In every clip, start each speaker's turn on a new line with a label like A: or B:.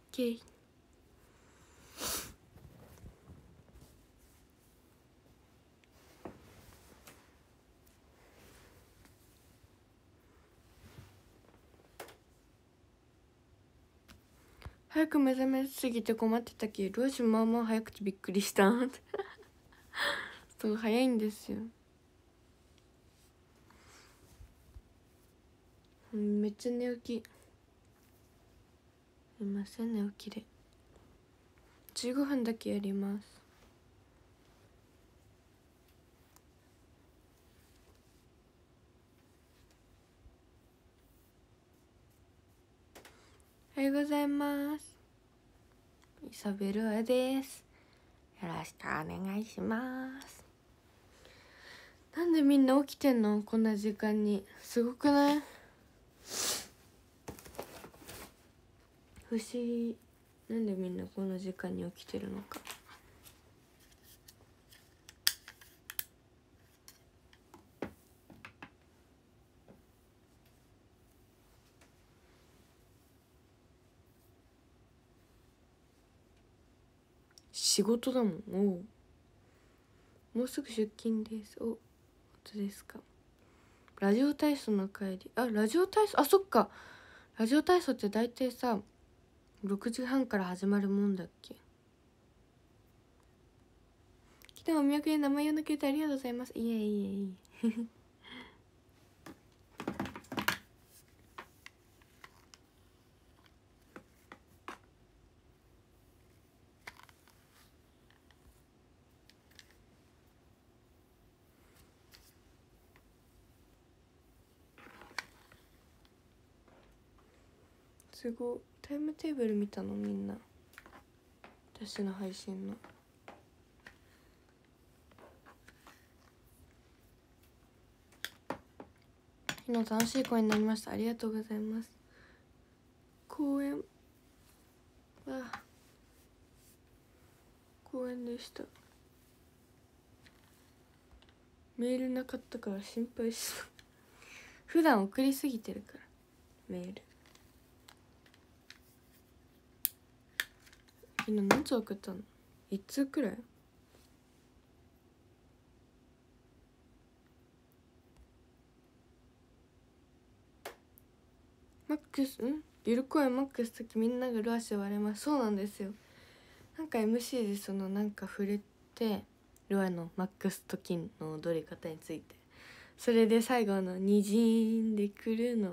A: ケー。早く目覚めすぎて困ってたけど、私まあまあ早くてびっくりしたそう早いんですよ。めっちゃ寝起き。すいません、寝起きで。15分だけやります。おはようございます。イサベルアです。よろしくお願いします。なんでみんな起きてんのこんな時間に。すごくない？不思議。なんでみんなこの時間に起きてるのか。仕事だもん。もうすぐ出勤です。本当ですか。ラジオ体操の帰り。ラジオ体操、そっか。ラジオ体操って大体さ6時半から始まるもんだっけ。昨日お土産で名前呼んでくれてありがとうございます。いえいえいえすごい。タイムテーブル見たのみんな。私の配信の。昨日楽しい公演になりました。ありがとうございます。公演でした。メールなかったから心配した。普段送りすぎてるからメール。昨日何通送ったの？1通くらい。マックスゆる公演マックス時みんながルアシ割れます。そうなんですよ。なんか MC でそのなんか触れてルアのマックス時の踊り方について、それで最後のにじんでくるの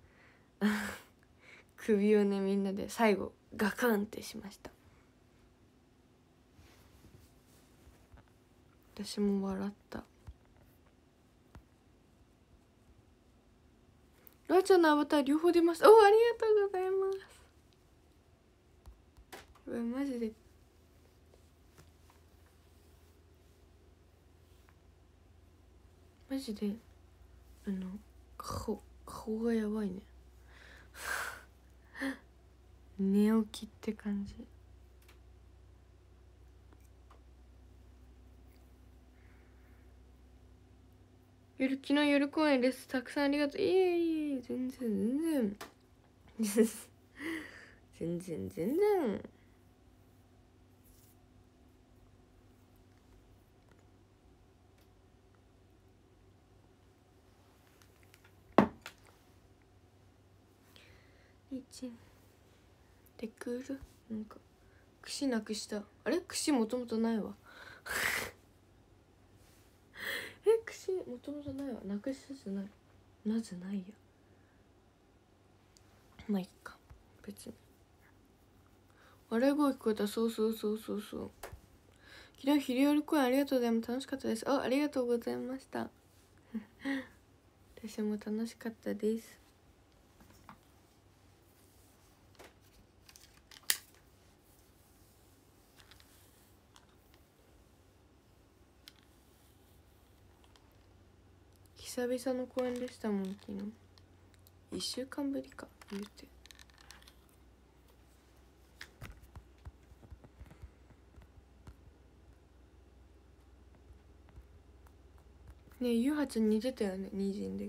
A: 首をねみんなで最後ガクンってしました。私も笑った。ルアちゃんのアバター両方出ました。ありがとうございます。うわマジで顔がやばいね寝起きって感じ。昨日夜公演です。たくさんありがとう。いえ全然全然1でくる。なんか串なくした。あれ串もともとないわ串もともとないわ。なくしたじゃない。なぜないや。まあいっか別に。笑い声聞こえた。そう昨日昼夜公演ありがとうございます。楽しかったです。ありがとうございました私も楽しかったです。久々の公演でしたもん。昨日1週間ぶりか言うて。ねえゆうはちゃん似てたよね。にじんで。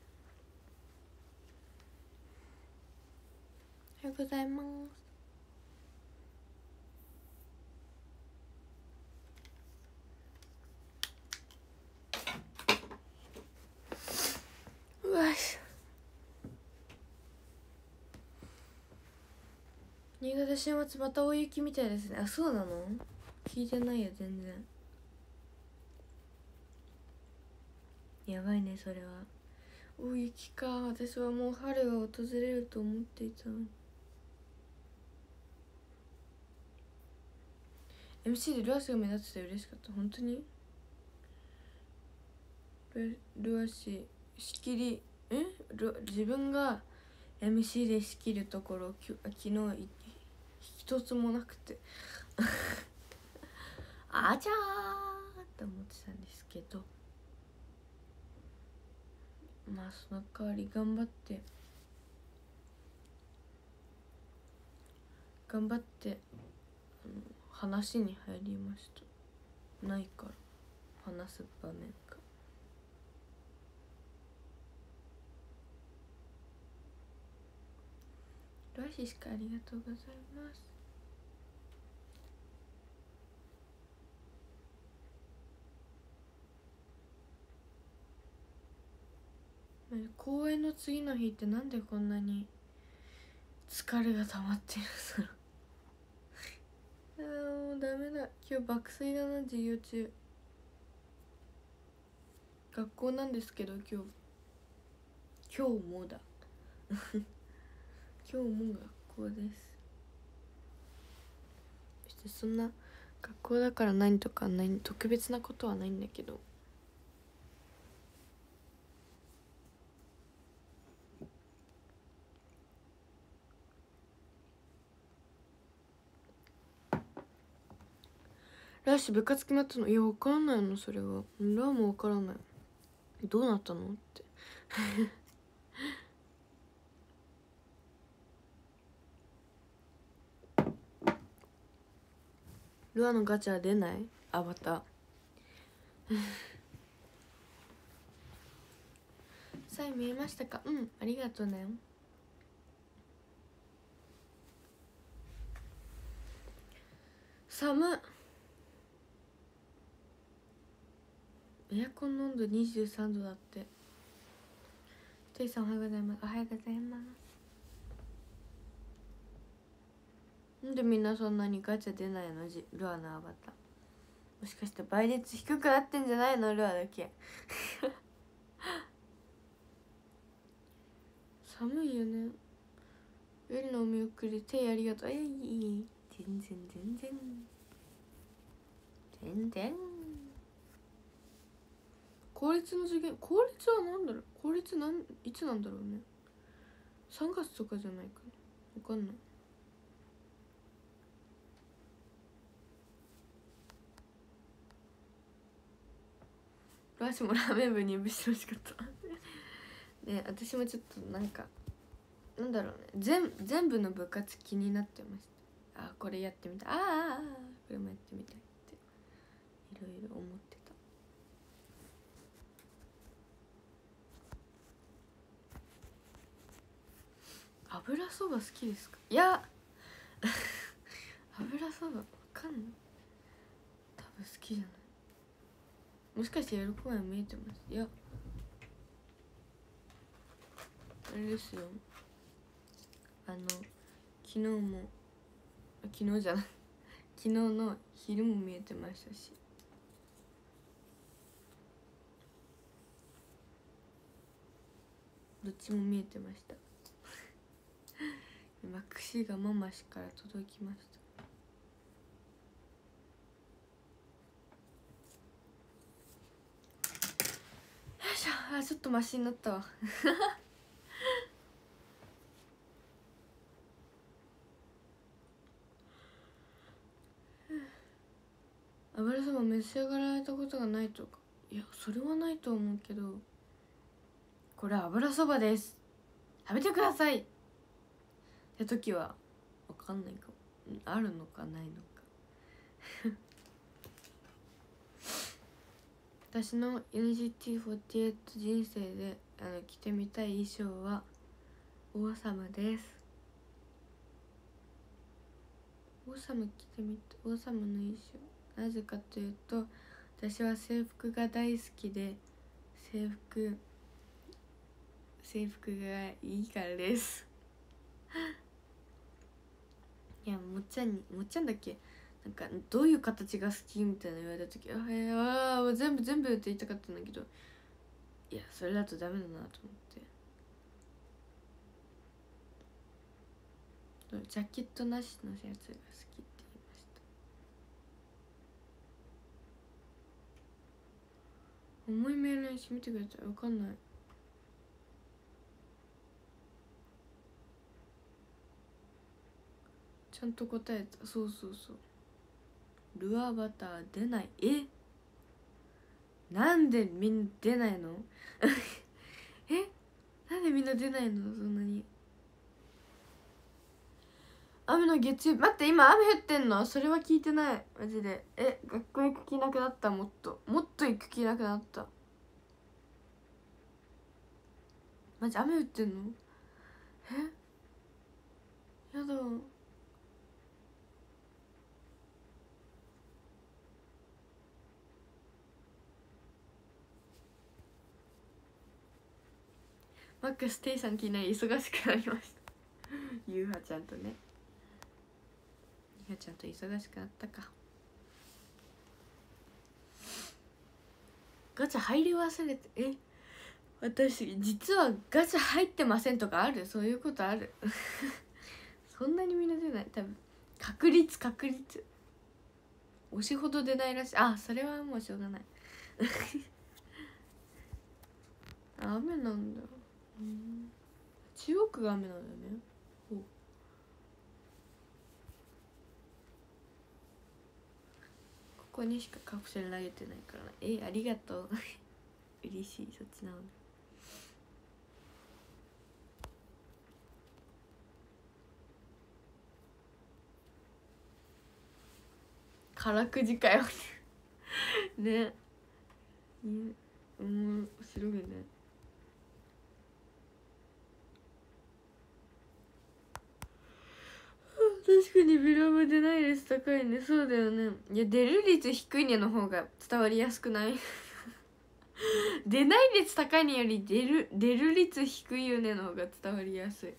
A: おはようございます。 新潟週末また大雪みたいですね。あ、そうなの？聞いてないよ全然。やばいねそれは。大雪か。私はもう春が訪れると思っていたのに。 MC でルアスが目立ってて嬉しかった。本当にルアシ仕切り自分が MC で仕切るところ昨日一つもなくてあちゃーって思ってたんですけど、まあその代わり頑張って話に入りました。ないから話す場面が。ルアシしかありがとうございます。公演の次の日ってなんでこんなに疲れが溜まってるんだろう。もうダメだ。今日爆睡だな。授業中学校なんですけど今日もだ今日も学校です。そしてそんな学校だから何とかない特別なことはないんだけど、来週部活決まったの？いや分からないのそれは。ラも分からない。どうなったのってルアのガチャ出ない？あ、またサイン見えましたか？うん、ありがとうね。寒っ。エアコンの温度23度だって。テイさんおはようございます。おはようございます。なんでみんなそんなにガチャ出ないの？ルアのアバターもしかして倍率低くなってんじゃないの？ルアだけ寒いよね。エリのお見送り手ありがとう。いい全然公立の受験、公立はなんだろう。公立いつなんだろうね。3月とかじゃないかな、分かんない。ラーシもラーメン部入部してほしかったね。私もちょっとなんかなんだろうね、全部の部活気になってました。あ、これやってみたい、これもやってみたいっていろいろ思ってた。油そば好きですか？いや油そばわかんない。多分好きじゃない。もしかして喜びが見えてます。いやあれですよ、昨日じゃない昨日の昼も見えてましたし、どっちも見えてました今串がママ氏から届きました。よいしょ。ちょっとマシになったわ油そば召し上がられたことがないとか？いやそれはないと思うけど、これ油そばです、食べてくださいって時は分かんないかも。あるのかないのか私の NGT48 人生で着てみたい衣装はオーサムです。オーサム着てみた。オーサムの衣装、なぜかというと私は制服が大好きで、制服がいいからですいやもっちゃんだっけ、なんかどういう形が好きみたいな言われた時全部って言いたかったんだけど、いやそれだとダメだなと思って、ジャケットなしのやつが好きって言いました。重いメールにしてみてくれたら分かんない。ちゃんと答えた。そうルアーバター出ない。なんでみんな出ないのなんでみんな出ないの、そんなに。雨の月曜日、待って今雨降ってんの？それは聞いてない、マジで。学校行く気なくなった。もっと行く気なくなった。マジ雨降ってんの？やだ。マックステイさん昨日忙しくなりましたゆうはちゃんとね、ゆうはちゃんと忙しくなったか。ガチャ入り忘れて、私実はガチャ入ってませんとかある？そういうことあるそんなにみんな出ない。多分確率推しほど出ないらしい。それはもうしょうがない雨なんだ。中国が雨なんだよね。ここにしかカプセル投げてないからね。ありがとう嬉しい。そっちなの。辛くじかよね。面白いね。確かにビラム出ない率高いね。そうだよね。いや出る率低いねの方が伝わりやすくない出ない率高いねより出る率低いよねの方が伝わりやすい。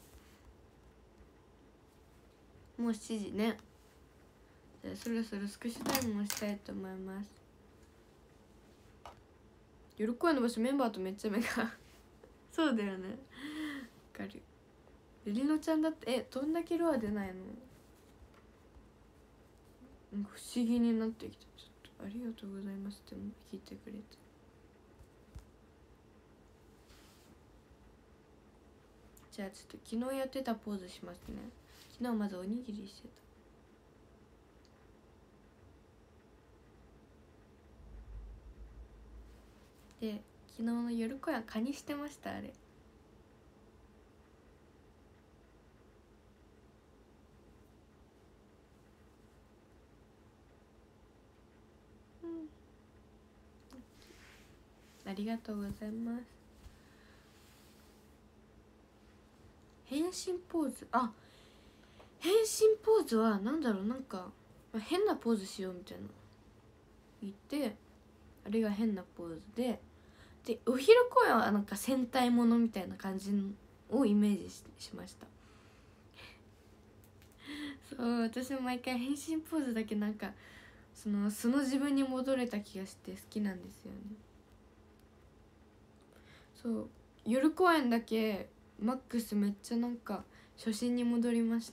A: もう7時ね。じゃあそろそろスクショタイムをしたいと思います。夜公演の場所メンバーとめっちゃ目がそうだよね。わかる。ゆりのちゃんだってどんだけロア出ないの？なんか不思議になってきた。ちょっとありがとうございますって聞いてくれて。じゃあちょっと昨日やってたポーズしますね。昨日まずおにぎりしてた。で昨日の夜公演カニしてました。あれありがとうございます。変身ポーズ、変身ポーズはなんだろう、なんか変なポーズしようみたいな言って、あれが変なポーズでお昼公演はなんか戦隊ものみたいな感じをイメージしましたそう私も毎回変身ポーズだけなんかその自分に戻れた気がして好きなんですよね。そう夜公演だけマックスめっちゃなんか初心に戻りました。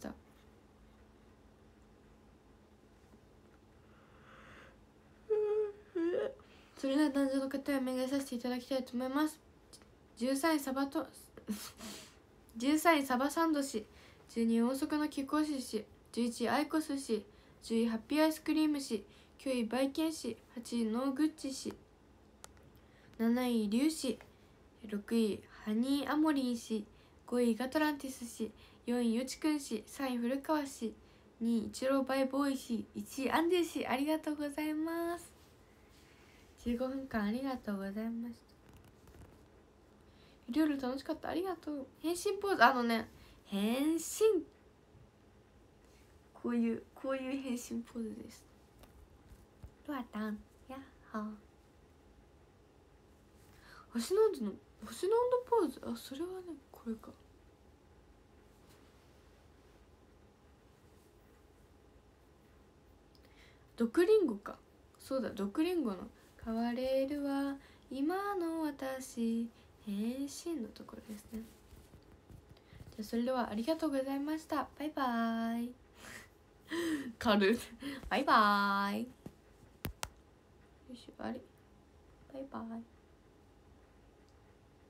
A: それでは男女の方を巡らさせていただきたいと思います。13位サバサンド氏、12位大阪の貴公子氏、11位アイコス氏、10位ハッピーアイスクリーム氏、9位バイケン氏、8位ノーグッチ氏、7位リュウ氏、6位ハニーアモリン氏、5位ガトランティス氏、4位よちくん氏、3位古川氏、2位イチローバイボーイ氏、1位アンディ氏。ありがとうございます。15分間ありがとうございました。いろいろ楽しかった。ありがとう。変身ポーズ、変身、こういう変身ポーズです。ロアタンヤッホー。星の温度ポーズ、それはねこれか。 毒リンゴか。そうだ、毒リンゴの変われるは今の私変身のところですね。じゃあそれではありがとうございました。バイバーイ。軽い。バイバーイ。よいしょ、あれバイバーイ。